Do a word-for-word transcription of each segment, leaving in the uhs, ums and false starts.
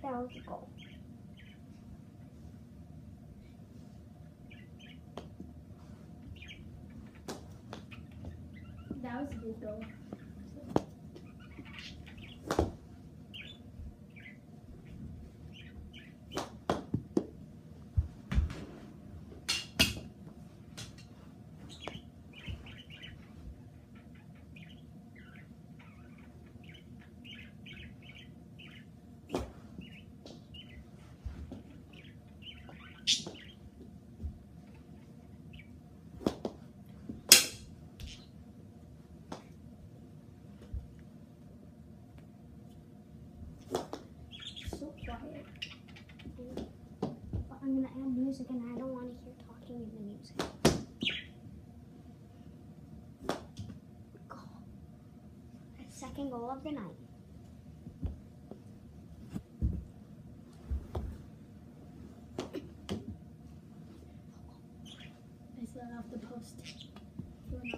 That was a goal. That was a good goal. So quiet. But I'm gonna add music, and I don't want to hear talking in the music. Goal. Second goal of the night. I slid off the post. He went off.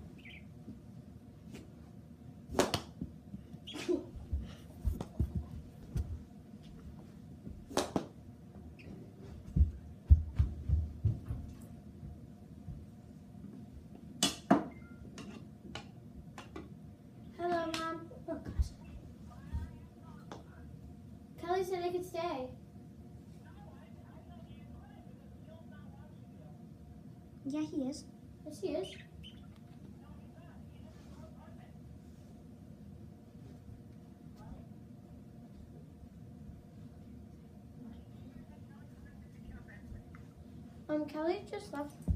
Hello, Mom. Oh, gosh. Kelly said I could stay. Yeah, he is. Yes, he is. Um, Kelly just left